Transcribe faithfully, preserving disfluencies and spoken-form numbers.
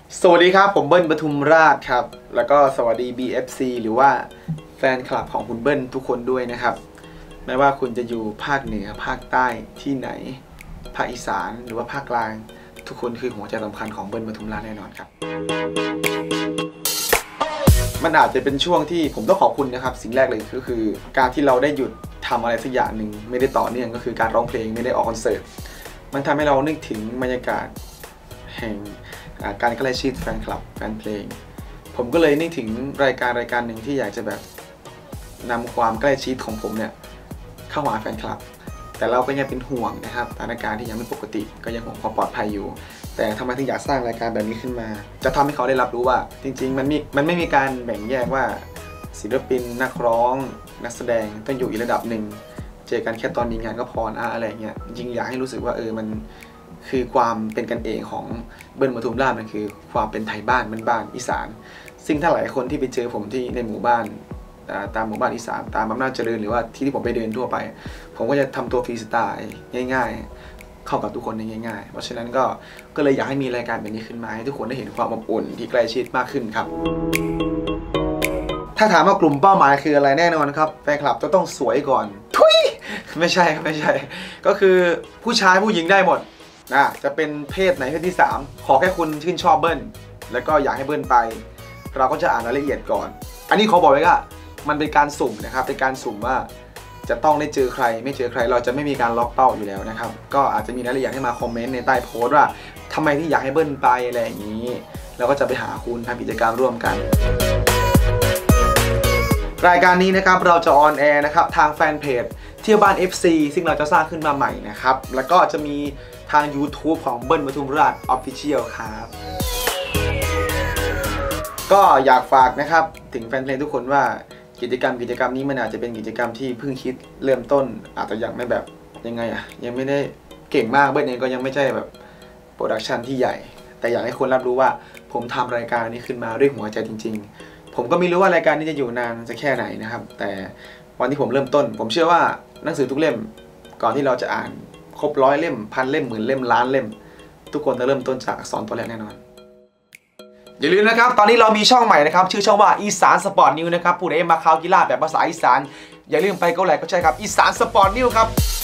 สวัสดีครับผมเบิ้ลปทุมราชครับแล้วก็สวัสดี บี เอฟ ซี หรือว่าแฟนคลับของคุณเบิ้ลทุกคนด้วยนะครับไม่ว่าคุณจะอยู่ภาคเหนือภาคใต้ที่ไหนภาคอีสานหรือว่าภาคกลางทุกคนคือหัวใจสำคัญของเบิ้ลปทุมราชแน่นอนครับมันอาจจะเป็นช่วงที่ผมต้องขอบคุณนะครับสิ่งแรกเลยก็คือการที่เราได้หยุดทำอะไรสักอย่างหนึ่งไม่ได้ต่อเนื่องก็คือการร้องเพลงไม่ได้ออกคอนเสิร์ตมันทำให้เรานึกถึงบรรยากาศแห่งการใกล้ชิดแฟนคลับแฟนเพลงผมก็เลยนึกถึงรายการรายการหนึ่งที่อยากจะแบบนำความใกล้ชิดของผมเนี่ยเข้าหาแฟนคลับแต่เราก็ยังเป็นห่วงนะครับสถานการณ์ที่ยังไม่ปกติก็ยังห่วงความปลอดภัยอยู่แต่ทำไมถึงอยากสร้างรายการแบบนี้ขึ้นมาจะทำให้เขาได้รับรู้ว่าจริงๆมันมีมันไม่มีการแบ่งแยกว่าศิลปินนักร้องนักแสดงต้องอยู่อีกระดับหนึ่งเจอกันแค่ตอนมีงานก็พอนะอะไรเงี้ยจริงอยากให้รู้สึกว่าเออมันคือความเป็นกันเองของเบิ้ลปทุมราชมันคือความเป็นไทยบ้านบ้านบ้านอีสานซึ่งถ้าหลายคนที่ไปเจอผมที่ในหมู่บ้านตามหมู่บ้านอีสานตามอำนาจเจริญหรือว่าที่ที่ผมไปเดินทั่วไปผมก็จะทำตัวฟรีสไตล์ง่ายๆเข้ากับทุกคนได้ง่ายๆเพราะฉะนั้นก็ก็เลยอยากให้มีรายการแบบนี้ขึ้นมาให้ทุกคนได้เห็นความอบอุ่นที่ใกล้ชิดมากขึ้นครับถ้าถามว่ากลุ่มเป้าหมายคืออะไรแน่นอนครับแฟนคลับจะต้องสวยก่อนทุยไม่ใช่ไม่ใช่ก็คือผู้ชายผู้หญิงได้หมดนะจะเป็นเพศไหนเพศที่สามขอแค่คุณชื่นชอบเบิ้ลแล้วก็อยากให้เบิ้ลไปเราก็จะอ่านรายละเอียดก่อนอันนี้ขอบอกไว้ว่ามันเป็นการสุ่มนะครับเป็นการสุ่มว่าจะต้องได้เจอใครไม่เจอใครเราจะไม่มีการล็อกเป้าอยู่แล้วนะครับก็อาจจะมีรายละเอียดให้มาคอมเมนต์ในใต้โพสต์ว่าทำไมที่อยากให้เบิ้ลไปอะไรอย่างนี้เราก็จะไปหาคุณทำกิจกรรมร่วมกันรายการนี้นะครับเราจะออนแอร์นะครับทางแฟนเพจเที่ยวบ้าน เอฟ ซี ซึ่งเราจะสร้างขึ้นมาใหม่นะครับแล้วก็จะมีทาง YouTube ของเบิ้ลปทุมราช Official ครับก็อยากฝากนะครับถึงแฟนเพลงทุกคนว่ากิจกรรมกิจกรรมนี้มันอาจจะเป็นกิจกรรมที่เพิ่งคิดเริ่มต้นอาจจะยังไม่แบบยังไงอะยังไม่ได้เก่งมากเบิ้ลเองก็ยังไม่ใช่แบบโปรดักชันที่ใหญ่แต่อยากให้คนรับรู้ว่าผมทำรายการนี้ขึ้นมาด้วยหัวใจจริงๆผมก็ไม่รู้ว่ารายการนี้จะอยู่นานจะแค่ไหนนะครับแต่วันที่ผมเริ่มต้นผมเชื่อว่าหนังสือทุกเล่มก่อนที่เราจะอ่านครบร้อยเล่มพันเล่มหมื่นเล่มล้านเล่มทุกคนจะเริ่มต้นจากอักษรตัวแรกแน่นอนอย่าลืมนะครับตอนนี้เรามีช่องใหม่นะครับชื่อช่องว่าอีสานสปอร์ตนิวนะครับผู้ใดมาข่าวกีฬาแบบภาษาอีสานอย่าลืมไปกดไลค์กดแชร์ครับอีสานสปอร์ตนิวครับ